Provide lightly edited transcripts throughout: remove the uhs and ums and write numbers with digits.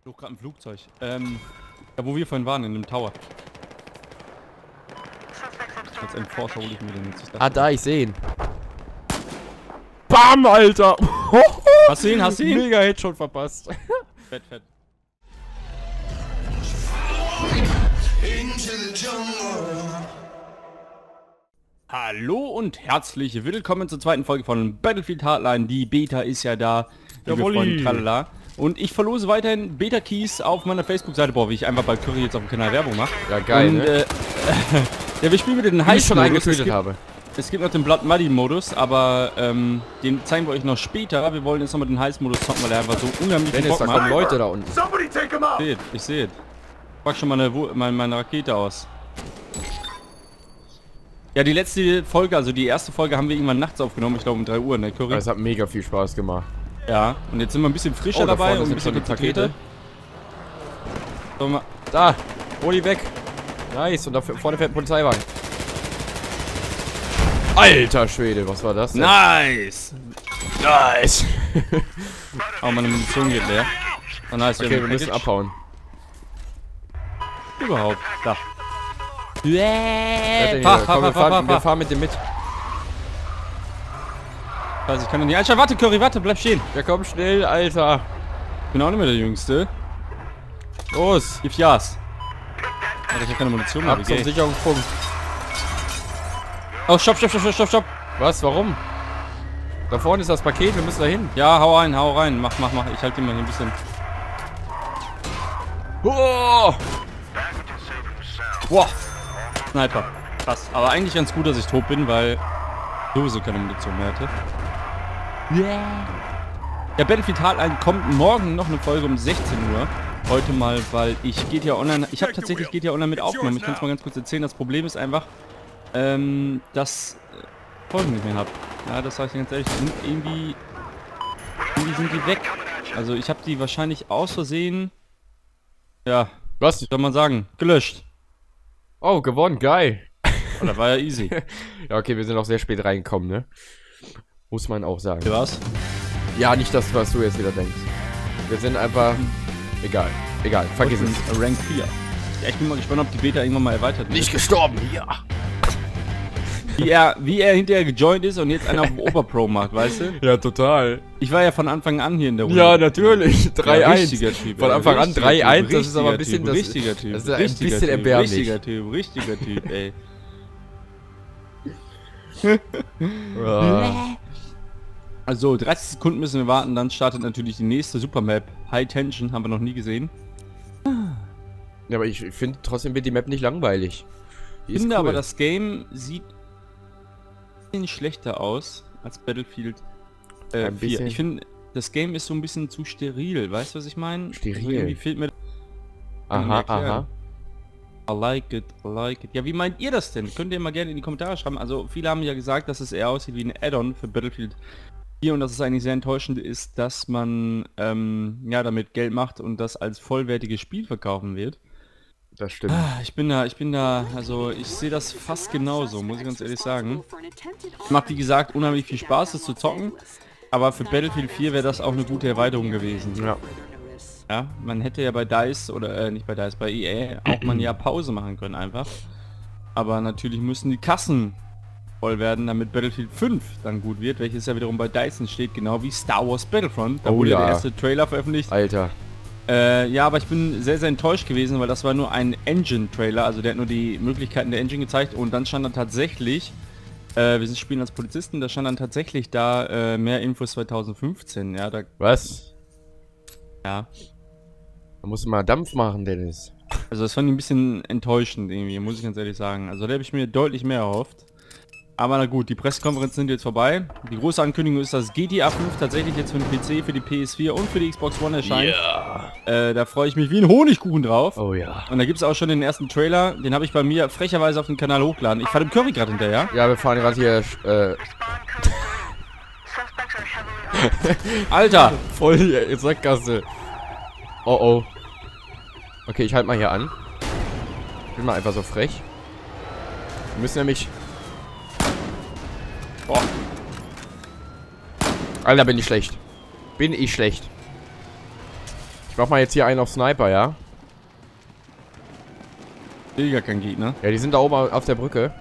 Flog gerade ein Flugzeug. Ja, wo wir vorhin waren, in dem Tower. Als Enforcer hole ich mir den jetzt. Ah, da, ich sehe ihn. Bam, Alter! Hast du ihn? Hast du ihn? Mega Headshot verpasst. Fett, fett. Hallo und herzlich willkommen zur zweiten Folge von Battlefield Hardline. Die Beta ist ja da. Tralala. Und ich verlose weiterhin Beta-Keys auf meiner Facebook-Seite. Boah, wie ich einfach bei Curry jetzt auf dem Kanal Werbung mache. Ja, geil, und, ne? Ja, wir spielen mit den Wie ich schon Heist-Modus. eingetweetet habe. Es gibt noch den Blood Muddy Modus, aber den zeigen wir euch noch später. Wir wollen jetzt nochmal den Heist-Modus zocken, weil er einfach so unheimlich viel Dennis, Bock da macht. kommen Leute da unten. Ich sehe es. Pack schon mal meine Rakete aus. Ja, die letzte Folge, also die erste Folge haben wir irgendwann nachts aufgenommen, ich glaube um 3 Uhr, ne, Curry? Es hat mega viel Spaß gemacht. Ja, und jetzt sind wir ein bisschen frischer da dabei vorne und ein sind bisschen schon die konzentrierter. So, mal. Da! Hol die weg! Nice, und da vorne fährt ein Polizeiwagen. Alter Schwede, was war das denn? Nice! Nice! Oh, meine Munition geht leer. Oh, nice, Okay, wir müssen abhauen. Überhaupt. Da. Komm, wir fahren mit dem mit. Also ich kann doch nicht einsteigen. Warte, Curry, warte, bleib stehen. Ja, komm schnell, Alter. Ich bin auch nicht mehr der Jüngste. Los! Gib Jas. Alter, ich hab keine Munition mehr. Ab zum Sicherungspunkt. Oh, stopp. Was? Warum? Da vorne ist das Paket, wir müssen da hin. Ja, hau rein. Mach. Ich halte ihn mal hier ein bisschen. Oh! Wow. Sniper. Krass. Aber eigentlich ganz gut, dass ich tot bin, weil ich sowieso keine Munition mehr hätte. Yeah. Ja, Battlefield Hardline kommt morgen noch eine Folge um 16 Uhr. Heute mal, weil ich GTA Online... Ich habe tatsächlich GTA Online mit aufgenommen. Ich kann es mal ganz kurz erzählen. Das Problem ist einfach, dass Folgen nicht mehr habe. Ja, das sage ich ganz ehrlich. Irgendwie sind die weg. Also ich habe die wahrscheinlich aus Versehen... Ja, Was? soll man sagen? Gelöscht. Oh, gewonnen, geil. Oh, das war ja easy. Ja, okay, wir sind auch sehr spät reingekommen, ne? Muss man auch sagen. Was? Ja, nicht das, was du jetzt wieder denkst. Wir sind einfach... Egal, vergiss es. Rank 4. Ja, ich bin mal gespannt, ob die Beta irgendwann mal erweitert wird. Nicht gestorben, ja. Wie er hinterher gejoint ist und jetzt einer auf Oberpro macht, weißt du? Ja, total. Ich war ja von Anfang an hier in der Runde. Ja, natürlich. 3-1. Ja, richtiger Typ. Von Anfang an 3-1, das ist aber ein bisschen... Typ, richtiger Typ. Das ist ein bisschen erbärmlich. Richtiger Typ, ey. Ja. Also 30 Sekunden müssen wir warten, dann startet natürlich die nächste Supermap. High Tension, haben wir noch nie gesehen. Ja, aber ich finde trotzdem wird die Map nicht langweilig. Die Ich ist finde cool. aber das Game sieht ein bisschen schlechter aus als Battlefield 4. bisschen. Ich finde, das Game ist so ein bisschen zu steril, weißt du, was ich meine? Steril? Also irgendwie fehlt mir... Aha. I like it. Ja, wie meint ihr das denn? Könnt ihr mal gerne in die Kommentare schreiben. Also viele haben ja gesagt, dass es eher aussieht wie ein Add-on für Battlefield 4 und dass es eigentlich sehr enttäuschend ist, dass man ja damit Geld macht und das als vollwertiges Spiel verkaufen wird. Das stimmt. Ich bin da, also ich sehe das fast genauso, muss ich ganz ehrlich sagen. Macht wie gesagt unheimlich viel Spaß, das zu zocken, aber für Battlefield 4 wäre das auch eine gute Erweiterung gewesen. Ja. Ja, man hätte ja bei DICE oder nicht bei DICE, bei EA auch mal ein Jahr Pause machen können einfach. Aber natürlich müssen die Kassen voll werden, damit Battlefield 5 dann gut wird, welches ja wiederum bei DICE steht, genau wie Star Wars Battlefront. Da wurde ja der erste Trailer veröffentlicht. Alter. Ja, aber ich bin sehr, sehr enttäuscht gewesen, weil das war nur ein Engine-Trailer, also der hat nur die Möglichkeiten der Engine gezeigt und dann stand dann tatsächlich, wir spielen als Polizisten, da stand dann tatsächlich da mehr Infos 2015, ja, da... Was? Ja. Da musst du mal Dampf machen, Dennis. Also das fand ich ein bisschen enttäuschend irgendwie, muss ich ganz ehrlich sagen. Also da habe ich mir deutlich mehr erhofft. Aber na gut, die Pressekonferenzen sind jetzt vorbei. Die große Ankündigung ist, dass GTA 5 tatsächlich jetzt für den PC, für die PS4 und für die Xbox One erscheint. Ja. Da freue ich mich wie ein Honigkuchen drauf. Oh ja. Und da gibt es auch schon den ersten Trailer, den habe ich bei mir frecherweise auf den Kanal hochgeladen. Ich fahre dem Curry gerade hinterher. Ja, wir fahren gerade hier, Alter! voll hier in Sackgasse. Oh oh. Okay, ich halte mal hier an. Ich bin mal einfach so frech. Wir müssen nämlich... Boah. Alter, bin ich schlecht. Ich mach mal jetzt hier einen auf Sniper, ja? Ich sehe gar keinen Gegner. Ja, die sind da oben auf der Brücke.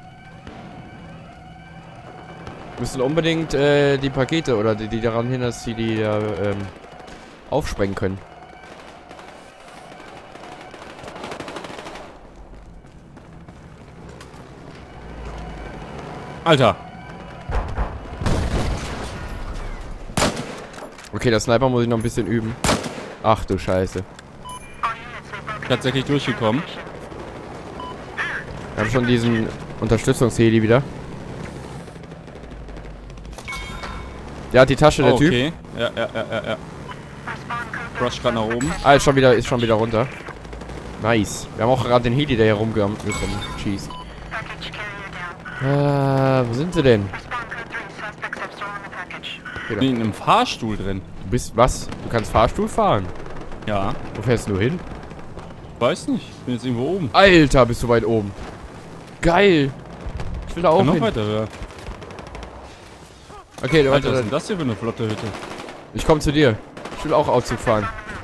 Müssen unbedingt die Pakete oder die daran hin, dass sie die aufsprengen können. Alter. Okay, der Sniper muss ich noch ein bisschen üben. Ach du Scheiße. Tatsächlich durchgekommen. Wir haben schon diesen Unterstützungsheli wieder. Der hat die Tasche, der Typ. Okay. Ja. Rush gerade nach oben. Ah, ist schon wieder runter. Nice. Wir haben auch gerade den Heli, der hier rumschießt. Wo sind sie denn? Ich bin in einem Fahrstuhl drin. Du bist was? Du kannst Fahrstuhl fahren? Ja. Wo fährst du hin? Weiß nicht. Ich bin jetzt irgendwo oben. Alter, bist du weit oben. Geil. Ich will da auch Noch hin. weiter höher. Okay, Alter, was ist warte. denn das hier für eine flotte Hütte? Ich komme zu dir. Ich will auch Auto fahren.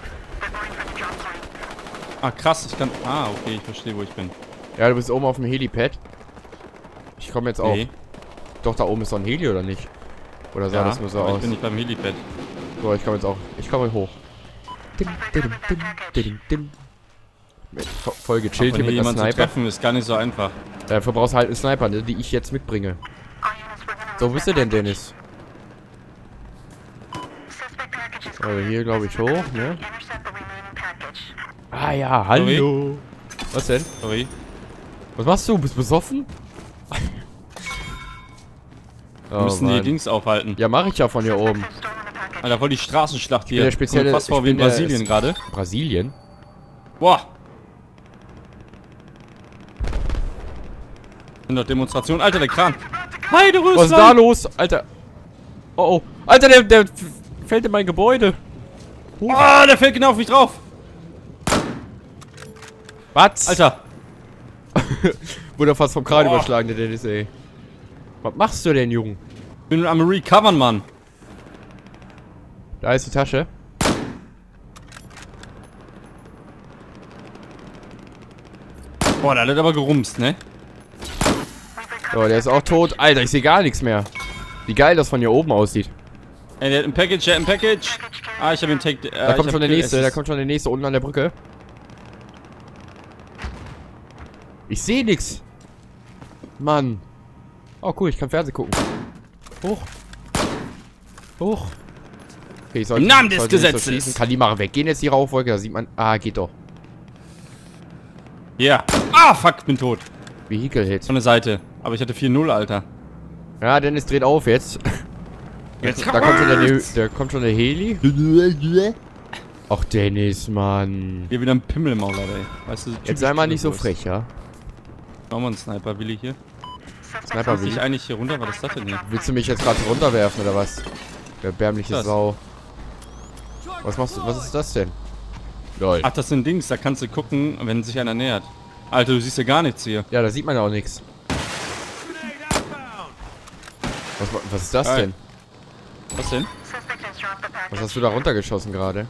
Ah, krass. Ich kann... Ah, okay. Ich verstehe, wo ich bin. Ja, du bist oben auf dem Helipad. Ich komme jetzt auch. Nee. Doch, da oben ist doch ein Heli, oder nicht? Oder sah Ja, das nur so aber aus? ich bin nicht beim Helipad. So, ich komme jetzt auch. Ich komme hoch. Voll gechillt hier mit einer Jemand zu Sniper. treffen ist gar nicht so einfach. Dafür brauchst du halt einen Sniper, ne, die ich jetzt mitbringe. So, wo bist du denn, Dennis? Also hier, glaube ich, hoch, ne? Ah ja, hallo. Was denn? Sorry. Was machst du? Bist du besoffen? Wir müssen die Dings aufhalten. Ja, mache ich ja von hier oben. Alter, voll die Straßenschlacht hier. der spezielle- Kommt fast vor ich wie in bin der- Brasilien gerade. Brasilien? Boah. Sind doch Demonstrationen. Alter, der Kran. Heide Röslein. Was ist da los? Alter. Oh, oh. Alter, der fällt in mein Gebäude. Oh, der fällt genau auf mich drauf. Was? Alter. Wurde fast vom Kran Boah. überschlagen, der Dennis, ey. Was machst du denn, Junge? Ich bin am Recovern, Mann. Da ist die Tasche. Boah, der hat aber gerumst, ne? So, der ist auch tot. Alter, ich sehe gar nichts mehr. Wie geil das von hier oben aussieht. Ey, der hat ein Package, der hat ein Package. Ah, ich hab den Take. Da kommt schon der nächste, unten an der Brücke. Ich sehe nichts. Mann. Oh cool, ich kann Fernsehen gucken. Hoch. Hoch. Okay, ich soll Im Namen des sollte nicht so Gesetzes. schießen. Kann die mal weggehen jetzt die Rauchwolke? Da sieht man. Ah, geht doch. Ja. Ah, fuck, bin tot. Vehicle-Hit. Von der Seite. Aber ich hatte 4-0, Alter. Ja, Dennis dreht auf jetzt. Jetzt Da kommt schon der Heli. Ach Dennis, Mann. Hier wieder ein Pimmel im Maul, Alter, ey. Weißt du, Jetzt sei mal nicht so frech, ja? Machen wir einen Sniper, Willi hier. Sniper Kannst will dich eigentlich hier runter? Was ist das denn hier? Willst du mich jetzt gerade runterwerfen oder was? Der erbärmliche Das. Sau. Was machst du? Was ist das denn? Lol. Ach, das sind Dings, da kannst du gucken, wenn sich einer nähert. Alter, du siehst ja gar nichts hier. Ja, da sieht man ja auch nichts. Was ist das Geil. denn? Was denn? Was hast du da runtergeschossen gerade?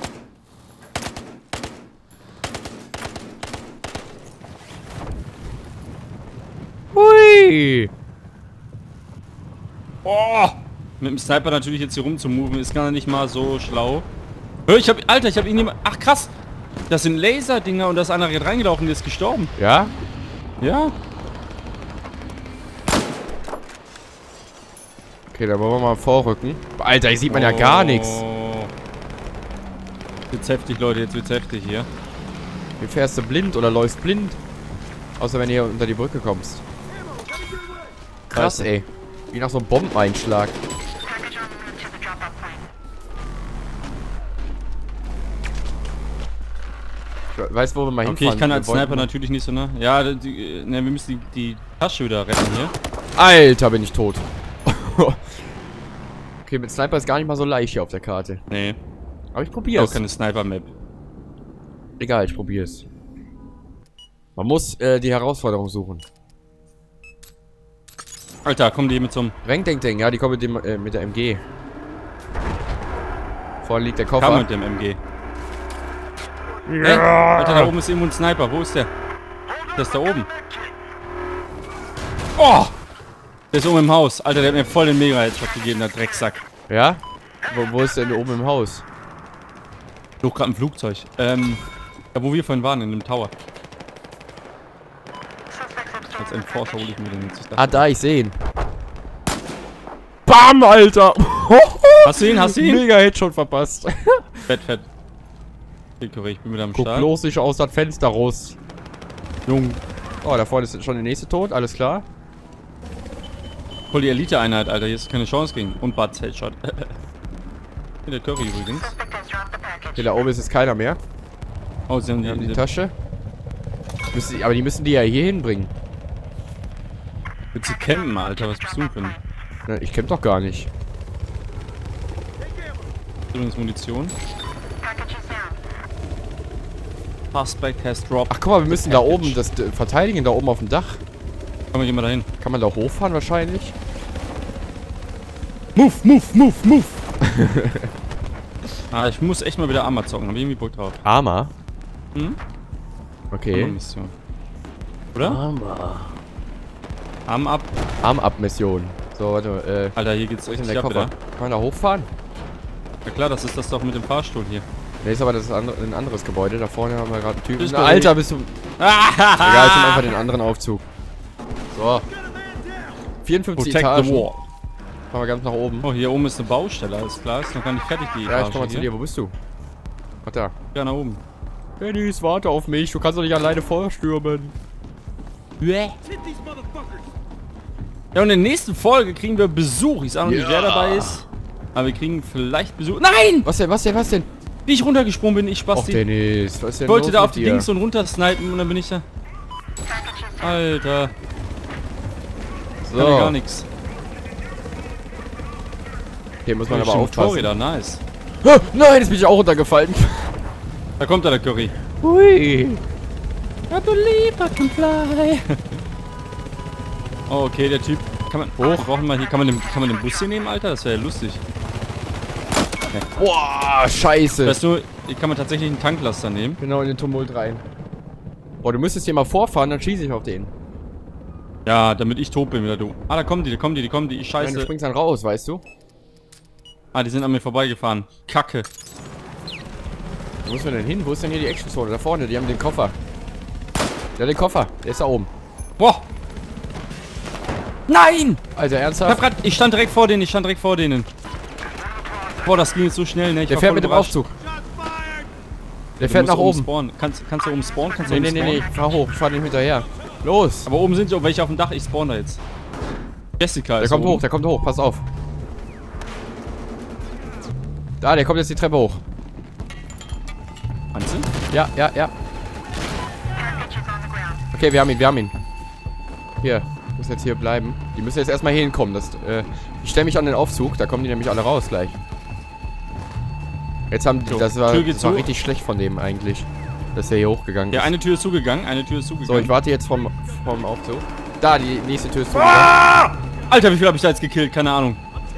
Hui! Oh! Mit dem Sniper natürlich jetzt hier rumzumoven, ist gar nicht mal so schlau. Hör, Alter, ich hab ihn nicht. Ach krass! Das sind Laserdinger und da ist einer gerade reingelaufen, der ist gestorben. Ja? Ja? Okay, dann wollen wir mal vorrücken. Alter, hier sieht man ja gar nichts. Jetzt heftig, Leute, jetzt wird's heftig hier. Wie fährst du blind oder läufst blind? Außer wenn du hier unter die Brücke kommst. Krass, Scheiße. ey. Wie nach so einem Bombeneinschlag. Ich weiß, wo wir mal Okay, hinfahren. ich kann als Wir wollten- Sniper natürlich nicht so, ne? Ja, wir müssen die Tasche wieder retten hier. Alter, bin ich tot. Okay, mit Sniper ist gar nicht mal so leicht hier auf der Karte. Nee, Aber ich auch probier's. keine Sniper-Map. Egal, ich probier's. Man muss die Herausforderung suchen. Alter, kommen die mit so einem Reng-Deng-Deng, ja, die kommen mit der MG. Vorne liegt der Kammer Koffer. mit dem MG. Hä? Alter, da oben ist irgendwo ein Sniper. Wo ist der? Der ist da oben. Oh! Der ist oben im Haus. Alter, der hat mir voll den Mega-Headshot gegeben, der Drecksack. Ja? Wo ist denn oben im Haus? Ich flog gerade ein Flugzeug. Da wo wir vorhin waren, in dem Tower. Als Enforcer hole ich mir den jetzt. Ah, da, ich sehe ihn. Bam, Alter! Hast du ihn? Hast du ihn? Mega Headshot verpasst. Fett, fett. Okay, Curry, ich bin wieder am Guck Start. bloß nicht aus das Fenster raus. Jung. Oh, da vorne ist schon der nächste tot, alles klar. Voll die Elite-Einheit, Alter. Hier ist keine Chance gegen. Und Butts Headshot. Hier der Curry übrigens. Hier da oben ist jetzt keiner mehr. Oh, sie haben Die haben die die Tasche. Aber die müssen die ja hier hinbringen. Willst du campen, Alter? Was bist du für ein... Na, ich kämpf doch gar nicht. Übrigens Munition. Suspect has dropped. Ach guck mal, wir müssen da oben das verteidigen, da oben auf dem Dach. Komm, wir gehen mal dahin. Kann man da hochfahren wahrscheinlich? Move, move, move, move! Ah, ich muss echt mal wieder Arma zocken. Hab ich irgendwie Bock drauf. Arma? Hm? Okay. Mission. Oder? Arma. Arm ab. Arm-Up-Mission. So, warte mal, Alter, hier geht's wo ist denn richtig der ab Koffer? wieder. Kann man da hochfahren? Ja klar, das ist das doch mit dem Fahrstuhl hier. Ne, ist aber das ist ein anderes Gebäude. Da vorne haben wir gerade einen Typen. Das ist Na, Alter, bist du... Egal, ich nehme einfach den anderen Aufzug. So. 54 Protect Etagen. the wall. Fahren wir ganz nach oben. Oh, hier oben ist eine Baustelle, alles klar. Ist noch gar nicht fertig, die Ja, Etage ich komm mal zu hier. dir. Wo bist du? Ach, da. Ja, nach oben. Dennis, warte auf mich. Du kannst doch nicht alleine vorstürmen. Ja, und in der nächsten Folge kriegen wir Besuch. Ich sag noch nicht, wer dabei ist. Aber wir kriegen vielleicht Besuch. Nein! Was denn, was denn, was denn? Wie ich runtergesprungen bin, ich Och, Spasti. Dennis, was ist denn Ich wollte los da mit auf die dir? Dings und runter snipen und dann bin ich da. Alter, kann ja gar So, nichts. hier muss man aber Stimmt, aufpassen. Motorräder, nice. Ah, nein, jetzt bin ich auch runtergefallen. Da kommt der Curry. Hui. I believe I can fly. Oh, okay, der Typ. Kann man. Hoch, brauchen wir hier. Kann man den Bus hier nehmen, Alter? Das wäre ja lustig. Boah, scheiße. Weißt du, hier kann man tatsächlich einen Tanklaster nehmen. Genau in den Tumult rein. Boah, du müsstest hier mal vorfahren, dann schieße ich auf den. Ja, damit ich tot bin wieder, du. Ah, da kommen die, Ich Nein, du scheiße. springst dann raus, weißt du? Ah, die sind an mir vorbeigefahren. Kacke. Wo müssen wir denn hin? Wo ist denn hier die Action-Zone? Da vorne, die haben den Koffer. Ja, den Koffer. Der ist da oben. Boah. Nein! Alter, ernsthaft? Ich stand direkt vor denen, Boah, das ging jetzt so schnell, ne? Ich Der war fährt voll mit dem überrascht. Aufzug. Der Du fährt musst nach oben. spawnen. Kannst du oben spawnen? Kannst du Nee, oben nee, nee, nee, spawnen? ich fahr hoch. Ich fahr dem hinterher. Los! Aber oben sind so welche auf dem Dach. Ich spawn da jetzt. Jessica Der ist kommt oben. hoch, der kommt hoch. Pass auf. Da, der kommt jetzt die Treppe hoch. Meinst du? Ja, ja, ja. Okay, wir haben ihn. Hier, muss jetzt hier bleiben. Die müssen jetzt erstmal hier hinkommen. Ich stelle mich an den Aufzug, da kommen die nämlich alle raus gleich. Jetzt haben die, So, das war Tür geht zu. richtig schlecht von dem eigentlich, dass er hier hochgegangen Ja, ist. eine Tür ist zugegangen, So, ich warte jetzt vom Aufzug. Da, die nächste Tür ist zugegangen. Ah! Alter, wie viel habe ich da jetzt gekillt? Keine Ahnung.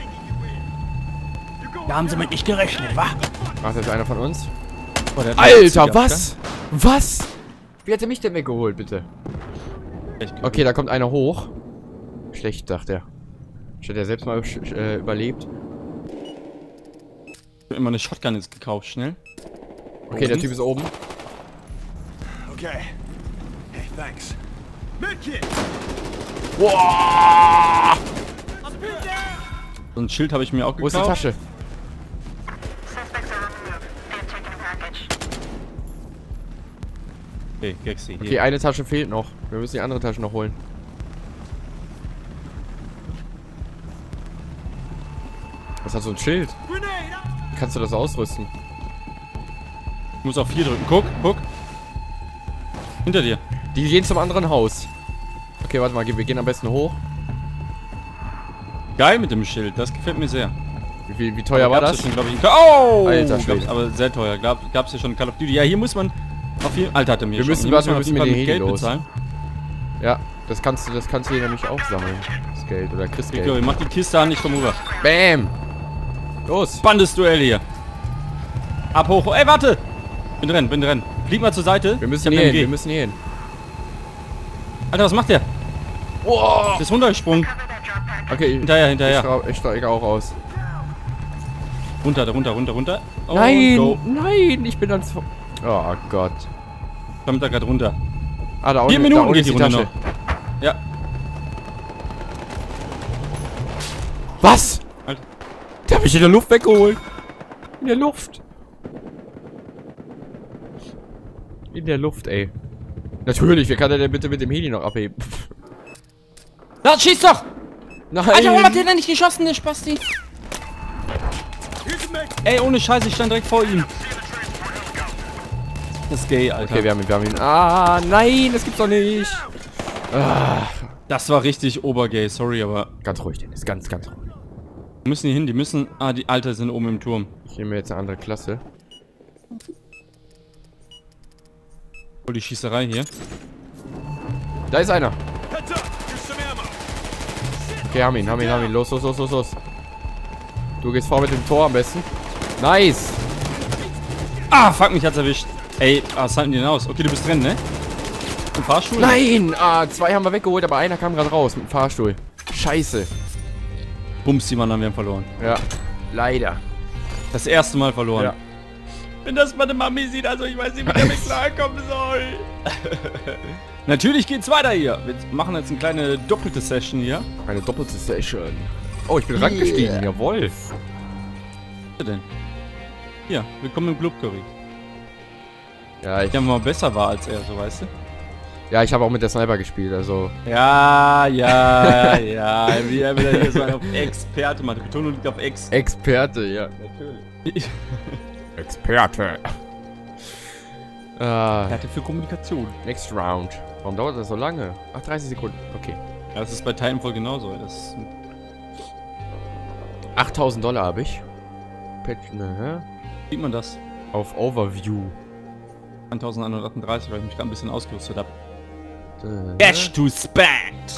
Da haben sie mit nicht gerechnet, wa? Macht jetzt einer von uns? Boah, der hat Alter, einen was? Was? Wie hat er mich denn weggeholt, bitte? Echt cool. Okay, da kommt einer hoch. Schlecht, dachte er. Statt er selbst mal überlebt. Ich hab immer eine Shotgun jetzt gekauft, schnell. Okay, der Typ ist oben. Okay. Hey, thanks. Medkit! Wow! So ein Schild habe ich mir auch Wo ist die gekauft. Tasche? Okay, Gexi, hier. Okay, eine Tasche fehlt noch. Wir müssen die andere Tasche noch holen. Was hat so ein Schild? Wie kannst du das ausrüsten? Ich muss auf 4 drücken. Guck. Hinter dir. Die gehen zum anderen Haus. Okay, warte mal, wir gehen am besten hoch. Geil mit dem Schild, das gefällt mir sehr. Wie teuer war das? Schon, glaub ich, oh! Alter Schwede. Aber sehr teuer. Gab's ja schon in Call of Duty. Ja, hier muss man auf jeden Alter, hatte mir Wir schon. müssen- Hier warte, muss man wir auf müssen jeden Fall mit mit den Geld Heli los. bezahlen. Ja, das kannst du hier nämlich auch sammeln. Das Geld oder kriegst Okay, Geld. mach die Kiste an, ich komm rüber. Bam! Los! Spannendes Duell hier. Ab hoch. Ey, warte! Bin drin. Flieg mal zur Seite. Wir müssen Ich hab hier eine hin, wir MG. müssen hier hin. Alter, was macht der? Wow. Der ist runtergesprungen. Okay, Hinterher. Ich steige auch aus. Runter. Oh, Nein, go. nein, ich bin ans... Oh Gott. Kommt da gerade runter. Ah, da 4 unten, Minuten da geht die unten Runde ist noch. Ja. Was? Alter. Der hat mich in der Luft weggeholt. In der Luft. In der Luft, ey. Natürlich, wie kann der denn bitte mit dem Heli noch abheben? Na, schieß doch! Nein! Alter, warum hat der denn nicht geschossen, der Spasti? Ey, ohne Scheiße, ich stand direkt vor ihm. Das ist gay, Alter. Okay, wir haben ihn. Ah, nein, das gibt's doch nicht. Ah, Das war richtig obergay, sorry, aber... ganz ruhig, Dennis, ganz ruhig. Die müssen hier hin, die müssen... Ah, die Alter sind oben im Turm. Ich nehme jetzt eine andere Klasse. Oh, die Schießerei hier. Da ist einer. Heads up. Here's some ammo. Okay, haben ihn. Los. Du gehst vor mit dem Tor am besten. Nice. Ah, fuck, mich hat's erwischt. Ey, was halten die denn aus? Okay, du bist drin, ne? Im Fahrstuhl? Nein! Ah, 2 haben wir weggeholt, aber einer kam gerade raus mit dem Fahrstuhl. Scheiße. Bums, die Mann haben wir verloren. Ja. Leider. Das erste Mal verloren. Ja. Wenn das meine Mami sieht, also ich weiß nicht, wie damit klarkommen soll. Natürlich geht's weiter hier. Wir machen jetzt eine kleine doppelte Session hier. Eine doppelte Session. Oh, ich bin rangestiegen. Jawohl. Was denn? Hier, willkommen im Club Curry. Ja, ich Der mal besser war als er, so weißt du? habe auch mit der Sniper gespielt, also. Ja. Wie er wieder hier so auf Experte macht. Die Betonung liegt auf Ex. Experte, ja. Natürlich. Experte. Er hatte für Kommunikation. Next round. Warum dauert das so lange? Ach, 30 Sekunden. Okay. Ja, das ist bei Titanfall genauso. Das $8.000 habe ich. Patch, ne? sieht man das. Auf Overview. 1138, weil ich mich gerade ein bisschen ausgerüstet habe. Dash to spend!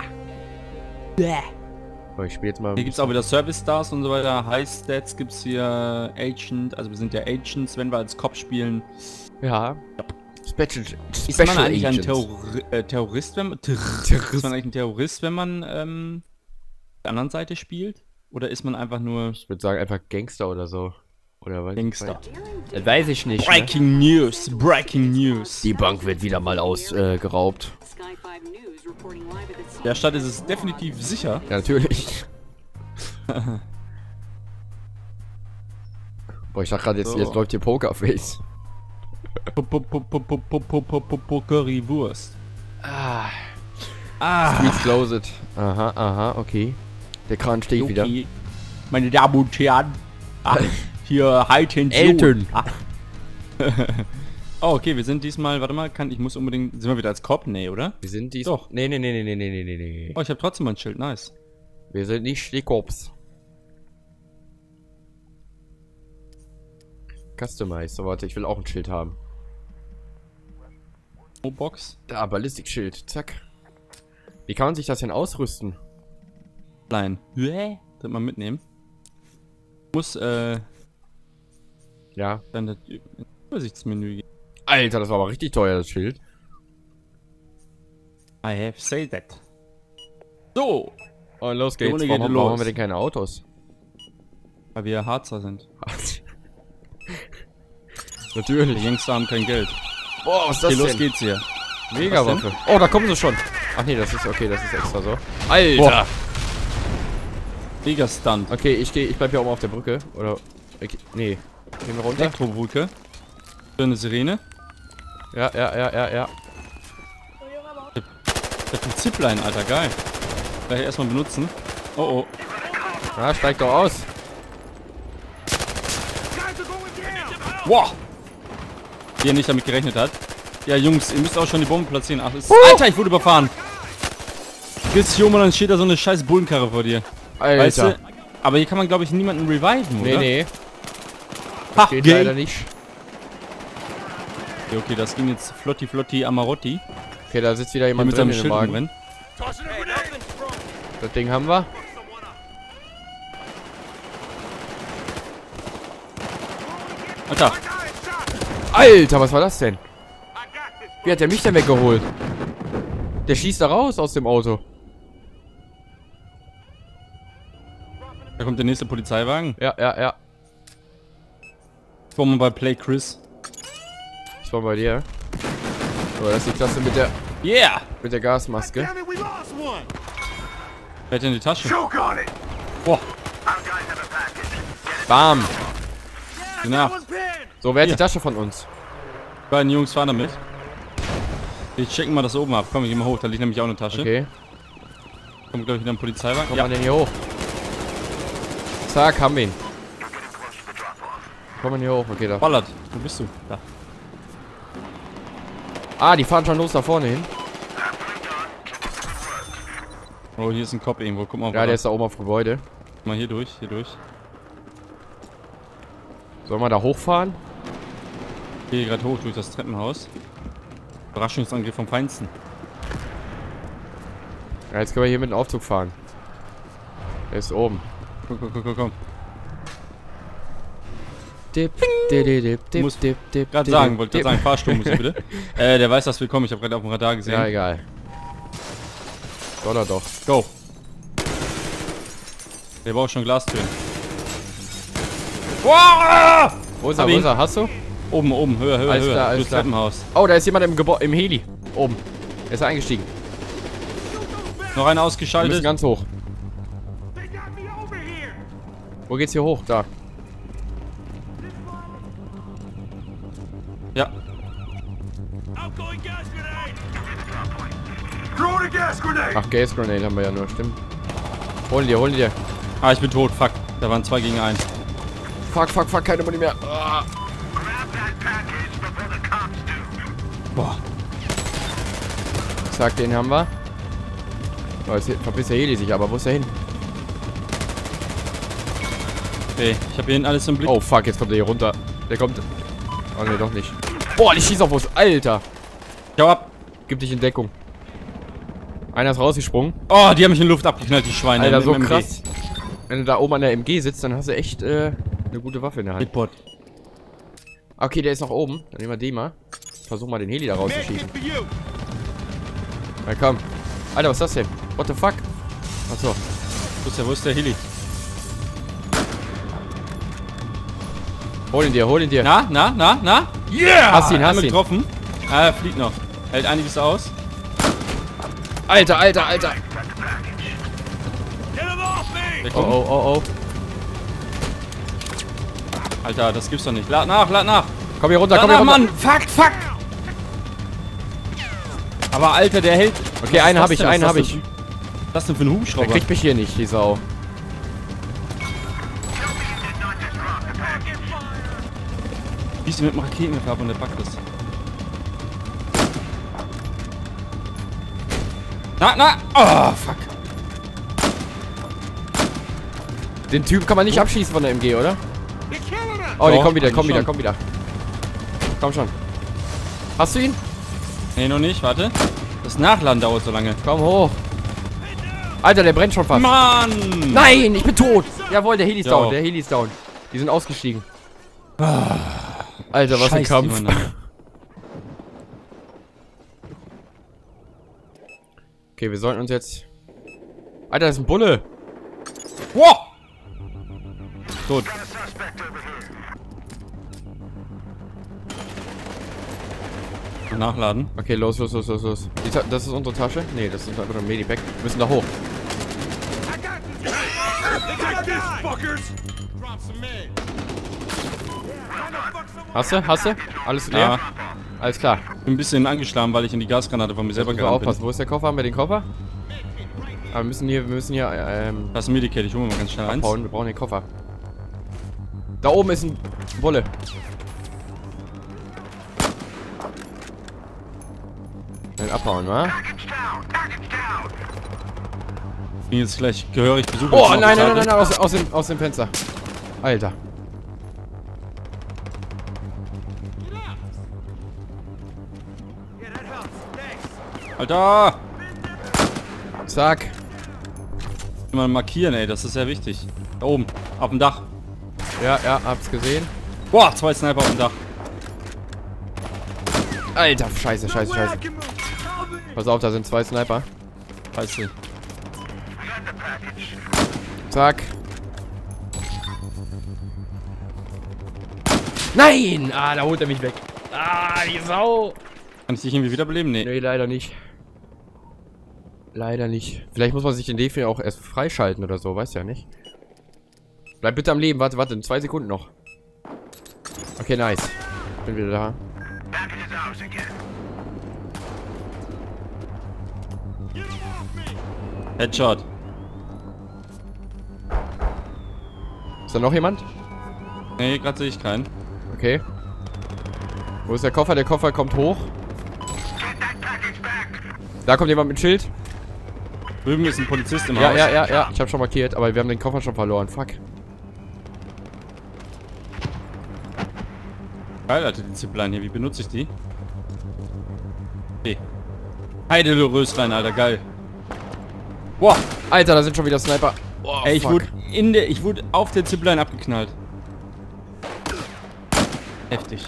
Oh, ich spiele jetzt mal. Hier gibt es auch wieder Service Stars und so weiter. High Stats gibt es hier. Agent, also wir sind ja Agents, wenn wir als Cop spielen. Ja. Special Ist man eigentlich ein Agent. Terrorist, wenn man... Ist man eigentlich ein Terrorist, wenn man der anderen Seite spielt? Oder ist man einfach nur... Ich würde sagen, einfach Gangster oder so. Oder was? Gangster. Das weiß ich nicht. Breaking News. Die Bank wird wieder mal ausgeraubt. Der Stadt ist es definitiv sicher. Ja, natürlich. Boah, ich dachte gerade, jetzt läuft hier Pokerface. Currywurst. Streets closed. Aha, okay. Der Kran steht wieder. Meine Damen und Herren. Hier High Tension. Eltern. Oh, okay, wir sind diesmal, warte mal, ich muss unbedingt, sind wir wieder als Cop? Nee, oder? Wir sind dies... Doch. Nee. Oh, ich habe trotzdem mein Schild, nice. Wir sind nicht die Cops. Customize. So, warte, ich will auch ein Schild haben. Oh, Box. Da, Ballistikschild. Zack. Wie kann man sich das denn ausrüsten? Klein. Das mal mitnehmen. Muss, Ja. dann das Übersichtsmenü gehen. Alter, das war aber richtig teuer, das Schild. I have said that. So. Und los geht's. Runde Warum geht haben los. wir denn keine Autos? Weil wir Harzer sind. Die Natürlich. Gangster haben kein Geld. Boah, was ist das Okay, los denn? geht's hier. Mega Was Waffe. Oh, da kommen sie schon. Ach nee, das ist okay, das ist extra so. Alter. Boah. Mega Stunt. Okay, ich bleib hier oben auf der Brücke. Oder. Okay, nee. Gehen wir runter. Elektrobrücke. Schöne Sirene. Ja. Das ist ein Zipline, Alter, geil. Gleich erstmal benutzen. Oh. Ja, steig doch aus. Wow. Der nicht damit gerechnet hat. Ja, Jungs, ihr müsst auch schon die Bomben platzieren. Ach, Alter, ich wurde überfahren. Gehst hier um und dann steht da so eine scheiß Bullenkarre vor dir. Alter. Weißt du? Aber hier kann man, glaube ich, niemanden reviven, oder? Nee. Ha, Geht gay. leider nicht. Okay, das ging jetzt flotti Amarotti. Okay, da sitzt wieder Hier jemand mit drin seinem in dem Schild Wagen. drin. Das Ding haben wir. Alter. Alter, was war das denn? I got this. Wie hat der mich denn weggeholt? Der schießt da raus aus dem Auto. Da kommt der nächste Polizeiwagen. Ja, ja, ja. Ich war mal bei Play Chris. Ich war bei dir. So, das ist die Klasse Yeah! mit der Gasmaske. Damn it, we lost one. Wer hat denn die Tasche? Choke on it. Boah, Bam. genau. One's pinned. So, wer hat die Hier. Tasche von uns? Die beiden Jungs fahren damit. Ich checken mal das oben ab. Komm, ich geh mal hoch. Da liegt nämlich auch eine Tasche. Okay. Kommt, glaube ich, wieder ein Polizeiwagen. Kommt man denn hier hoch? Zack, haben wir ihn. Kommt man hier hoch? Okay, da. Ballert. Wo bist du? Da. Ah, die fahren schon los da vorne hin. Oh, hier ist ein Kopf irgendwo. Guck mal, Ja, der ist da oben auf Gebäude. mal hier durch, hier durch. Sollen wir da hochfahren? Ich gehe gerade hoch durch das Treppenhaus. Überraschungsangriff vom Feinsten. Ja, jetzt können wir hier mit dem Aufzug fahren. Der ist oben. Komm. Dip, dip, dip, Muss dip, dip, Gerade dip, sagen, wollte dip. gerade sagen, Fahrstuhlmusik bitte. Der weiß, dass wir kommen. Ich habe gerade auf dem Radar gesehen. Ja, egal. Soll er doch. Go. Der braucht schon Glastüren. Wow! Wo ist er? Hab Wo ihn. ist er? Hast du? Oben, höher, Alles höher. klar, alles Durchs klar. Treppenhaus. Oh, da ist jemand im Heli. Oben. Er ist eingestiegen. Noch einer Wir müssen ausgeschaltet. ganz hoch. They got me over here. Wo geht's hier hoch? Da. Ja. Outgoing gas grenade. Throwing a gas grenade. Ach, Gas Grenade haben wir ja nur, stimmt. Hol dir. Ah, ich bin tot. Fuck. Da waren 2 gegen 1. Fuck, keine Money mehr. Ah. Boah. Zack, den haben wir. Oh, jetzt verpisst der Heli sich, aber wo ist er hin? Okay, ich habe hier hinten alles im Blick. Oh, fuck, jetzt kommt der hier runter. Der kommt... Oh, ne, doch nicht. Boah, die schießt auf uns. Alter. Hau ab. Gib dich in Deckung. Einer ist rausgesprungen. Oh, die haben mich in die Luft abgeknallt, die Schweine. Alter, mit so dem MG. krass. Wenn du da oben an der MG sitzt, dann hast du echt eine gute Waffe in der Hand. Hitbot. Okay, der ist noch oben. Dann nehmen wir den mal. Versuch mal den Heli da rauszuschießen. Medkit for you. Na komm. Alter, was ist das denn? What the fuck? Achso. Wo ist der Heli? Hol ihn dir. Na? Yeah! Hast ihn. Einmal getroffen. Ah, er fliegt noch. Hält einiges aus. Alter. Get him off me. Der Oh, kommt. oh. Alter, das gibt's doch nicht. Lad nach. Komm hier runter, Lad nach, Mann. Fuck. Aber Alter, der hält... Okay, einen habe ich. Was ist das denn für ein Der Hubschrauber? kriegt mich hier nicht, die Sau. Wie ist die mit dem Raketenwerfer und der packt das? Na! Oh, fuck. Den Typ kann man nicht abschießen von der MG, oder? You're killing us. Oh, die Doch, kommen wieder, eigentlich komm wieder. Komm schon. Hast du ihn? Nee, noch nicht, warte. Das Nachladen dauert so lange. Komm hoch. Alter, der brennt schon fast. Mann! Nein, ich bin tot. Jawohl, der Heli ist Ja. down. Der Heli ist down. Die sind ausgestiegen. Alter, was ein Scheiß Kampf. die Mann. Okay, wir sollten uns jetzt... Alter, das ist ein Bulle. Wow! Tot. Nachladen. Okay, los. Das ist unsere Tasche? Nee, das ist einfach nur ein Medipack. Wir müssen da hoch. I got this. Take this, fuckers. Drop some meds. Hast du? Alles leer? Ja, Alles klar. bin ein bisschen angeschlagen, weil ich in die Gasgranate von mir selber Müssen wir gerannt bin. aufpassen. Wo ist der Koffer? Haben wir den Koffer? Aber wir müssen hier Das ist ein Medikit, ich hole mir mal ganz schnell eins. abhauen. Wir brauchen den Koffer. Da oben ist ein Bulle. Schnell abhauen, wa? Ich bin jetzt gleich gehörig besucht. Oh, nein, aus dem Fenster. Alter. Yeah, that helps. Thanks. Alter! Zack. Mal markieren, ey, das ist sehr wichtig. Da oben, auf dem Dach. Ja, hab's gesehen. Boah, 2 Sniper auf dem Dach. Alter, scheiße, scheiße, scheiße. Pass auf, da sind 2 Sniper. Scheiße. Zack. Nein! Ah, da holt er mich weg. Ah, die Sau. Kann ich dich irgendwie wiederbeleben? Nee. Nee, leider nicht. Leider nicht. Vielleicht muss man sich den Defi auch erst freischalten oder so, weiß ja nicht. Bleib bitte am Leben, warte, in 2 Sekunden noch. Okay, nice. Bin wieder da. Headshot. Ist da noch jemand? Nee, gerade sehe ich keinen. Okay. Wo ist der Koffer? Der Koffer kommt hoch. Da kommt jemand mit Schild. Drüben ist ein Polizist im Ja, Haus. ja. Ich habe schon markiert, aber wir haben den Koffer schon verloren. Fuck. Geil, Alter, die Zipline hier. Wie benutze ich die? Okay. Heide, du Röslein, Alter. Geil. Boah. Alter, da sind schon wieder Sniper. Oh, Ey, fuck. ich wurde auf der Zipline abgeknallt. Heftig.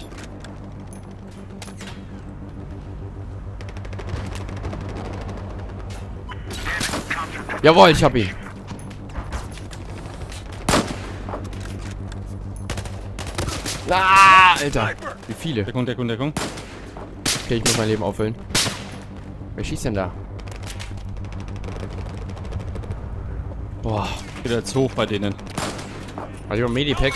Jawohl, ich hab ihn. Ah, Alter. Wie viele? Deckung, Deckung, Deckung. Okay, ich muss mein Leben auffüllen. Wer schießt denn da? Boah. Wieder jetzt hoch bei denen. Hat jemand Medipack?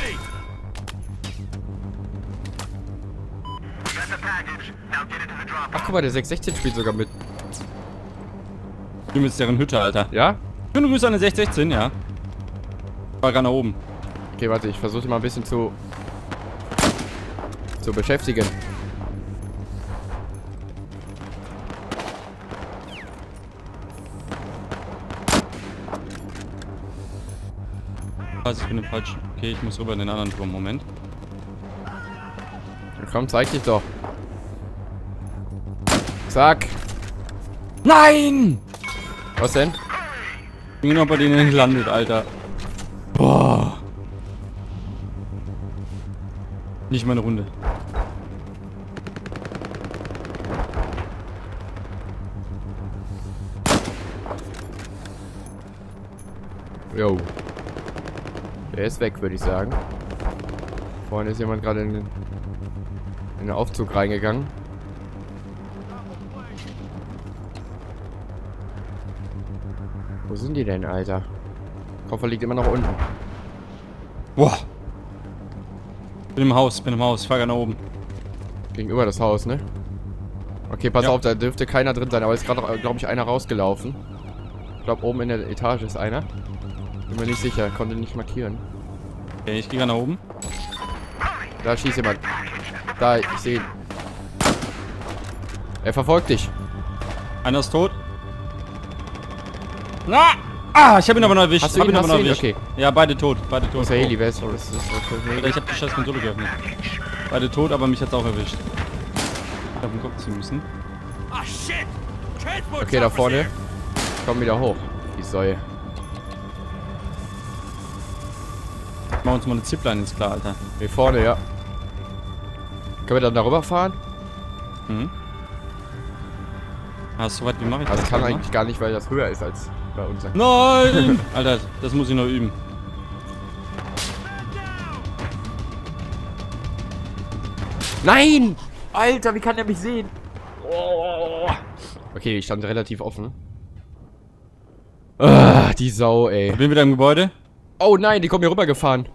Ach, guck mal, der 616 spielt sogar mit. Drüben ist deren Hütte, Alter. Ja? Schöne Grüße an den 616, ja. War gerade nach oben. Okay, warte, ich versuche mal ein bisschen zu beschäftigen. Was, ich bin im falschen. Okay, ich muss rüber in den anderen Turm. Moment. Ja, komm, zeig dich doch. Zack. Nein! Was denn? Ich bin genau bei denen gelandet, Alter. Boah. Nicht meine Runde. Jo. Der ist weg, würde ich sagen. Vorhin ist jemand gerade in den Aufzug reingegangen. Wo sind die denn, Alter? Koffer liegt immer noch unten. Boah. Bin im Haus, fahr gerade nach oben. Gegenüber das Haus, ne? Okay, pass Ja. auf, da dürfte keiner drin sein, aber ist gerade, glaube ich, einer rausgelaufen. Ich glaube, oben in der Etage ist einer. Bin mir nicht sicher, konnte nicht markieren. Okay, ich gehe gerade nach oben. Da schießt jemand. Da, ich sehe ihn. Er verfolgt dich. Einer ist tot. Na! Ah, ich habe ihn aber noch erwischt. Hast du ihn? Hast du ihn? Okay. Ja, beide tot. Beide tot. Das ist der Heli, wer ist das? Alter, ich habe die scheiß Konsole geöffnet. Beide tot, aber mich hat's auch erwischt. Ich hab den Kopf ziehen müssen. Ah, shit! Transport Okay, da vorne. Komm wieder hoch. Die Säue. Machen wir uns mal eine Zipline ins klar, Alter. Hier vorne, ja. Können wir dann darüber fahren? Mhm. Ah, so weit wie mache ich Also das? kann ne? eigentlich gar nicht, weil das höher ist als bei uns. Nein! Alter, das muss ich noch üben. Nein! Alter, wie kann der mich sehen? Oh. Okay, ich stand relativ offen. Ah, die Sau, ey. Ich bin wieder im Gebäude. Oh nein, die kommen hier rüber gefahren.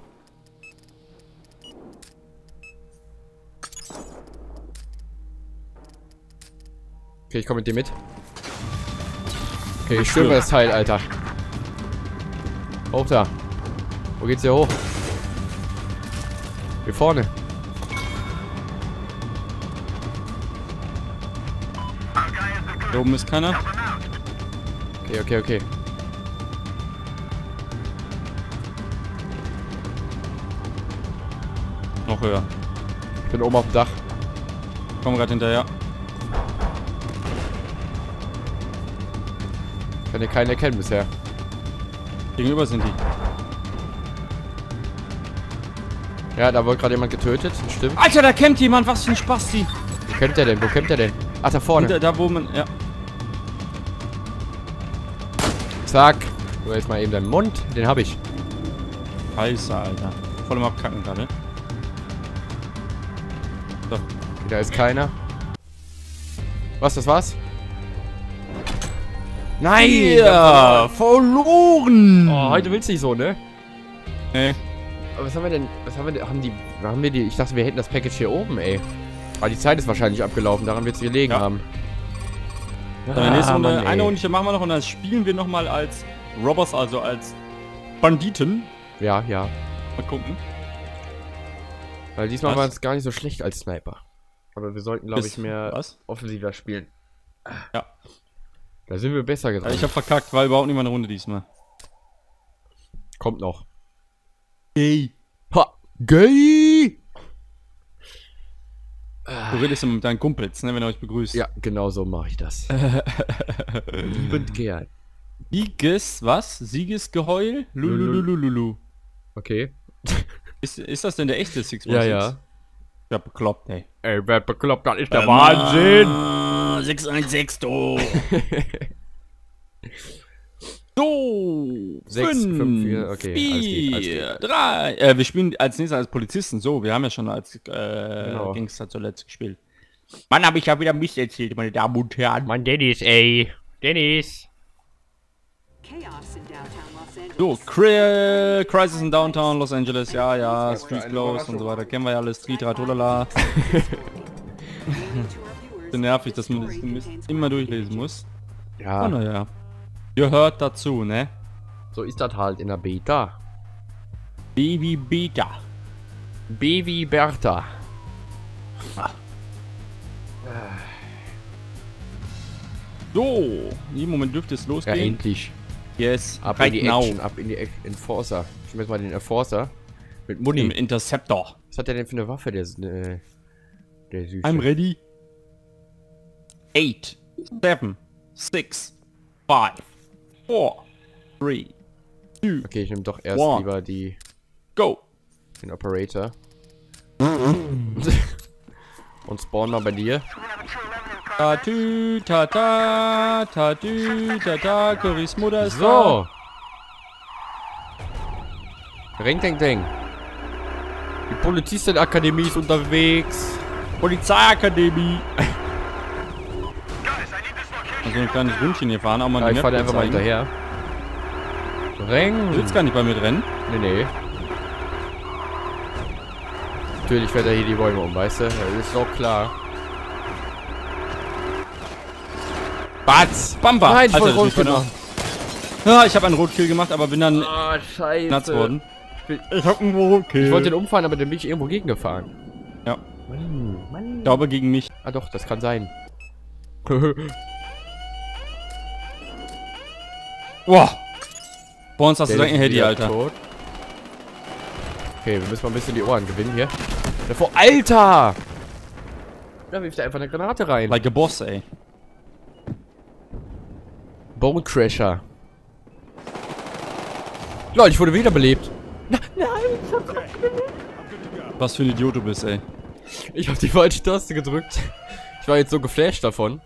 Okay, ich komme mit dir mit. Okay, ich stürme das Teil, Alter. Hoch da. Wo geht's hier hoch? Hier vorne. Hier oben ist keiner. Okay. Noch höher. Ich bin oben auf dem Dach. Komm gerade hinterher. Ich kann hier keinen erkennen bisher. Gegenüber sind die. Ja, da wurde gerade jemand getötet. Stimmt. Alter, da campt jemand. Was für ein Spasti. kämpft der denn? Wo kämpft der denn? Ach, da vorne. Da wo man... Ja. Zack. Du jetzt mal eben deinen Mund. Den habe ich. Scheiße, Alter. Voll im Abkacken gerade. So. Da ist keiner. Was, das war's? Nein! Ja, verloren! Oh, heute willst du nicht so, ne? Nee. Aber was haben wir denn? Was haben wir denn? Haben wir die? Ich dachte, wir hätten das Package hier oben, ey. Aber die Zeit ist wahrscheinlich abgelaufen, daran wird es gelegen haben. Dann nächste Runde, Mann, eine Runde machen wir noch und dann spielen wir nochmal als Robbers, also als Banditen. Ja, ja. Mal gucken. Weil diesmal Was? war es gar nicht so schlecht als Sniper. Aber wir sollten, glaube ich, mehr was? offensiver spielen. Ja. Da sind wir besser getan. Ich habe verkackt, war überhaupt nicht meine Runde diesmal. Kommt noch. Hey. Ha! Gay! Du redest immer mit deinen Kumpels, ne, wenn ihr euch begrüßt. Ja, genau so mache ich das. Liebend gern. Siegesgeheul? Lululululu. Okay. Ist das denn der echte 6x6? Ja, ja. Ja, bekloppt, ey. Ey, wer bekloppt, das ist der Wahnsinn! 616, du! So! 6, 5, 4, okay. 4, 3. Wir spielen als nächstes als Polizisten. So, wir haben ja schon als Genau. Gangster zuletzt gespielt. Mann, habe ich ja wieder Mist erzählt, meine Damen und Herren. Mann, Dennis, ey. Dennis! So, Crisis in Downtown Los Angeles, ja, ja, Street Close und so weiter, kennen wir ja alles, Street Ratolala. So nervig, dass man das Mist immer durchlesen muss. Ja. Oh, naja. Ihr hört dazu, ne? So ist das halt in der Beta. Baby Beta. Baby Bertha. So, in jedem Moment dürfte es Ja, losgehen. endlich. Yes, Ab right in die now. Action, ab in die Enforcer. Ich schmeiß mal den Enforcer. Mit Im Muni. Interceptor. Was hat der denn für eine Waffe, der Süße? I'm ready. 8, 7, 6, 5, 4, 3, 2, Okay, ich nehme doch erst One. lieber go. den Operator. Und spawn mal bei dir. Tatü, tata, tatü, tata, Currys Mutter ist So. Ring, ding, ding. Die Polizistenakademie ist unterwegs. da. Polizeiakademie. Also ein kleines Ründchen hier fahren, auch mal Ja, die ich fahr Map einfach mal zeigen. hinterher. Ring. Du willst gar nicht bei mir rennen. Nee, nee. Natürlich fährt er hier die Bäume um, weißt du? Das ist doch klar. Batz! Bamba! Nein, ich wollte das rot ist nicht machen. Ja, ich habe einen Rotkill gemacht, aber bin dann Ah, scheiße. nass worden. Ich hab einen Rotkill. Ich wollte den umfahren, aber dann bin ich irgendwo gegengefahren. Ja. Mann. Ich glaube gegen mich. Ah doch, das kann sein. Boah! Bei uns hast du Der dein ist Handy, wieder Alter. tot. Okay, wir müssen mal ein bisschen die Ohren gewinnen hier. Davor, Alter! Da wirft er einfach eine Granate rein. Like a boss, ey. Bone Crasher. Leute, ich wurde wiederbelebt. Was für ein Idiot du bist, ey. Ich habe die falsche Taste gedrückt. Ich war jetzt so geflasht davon.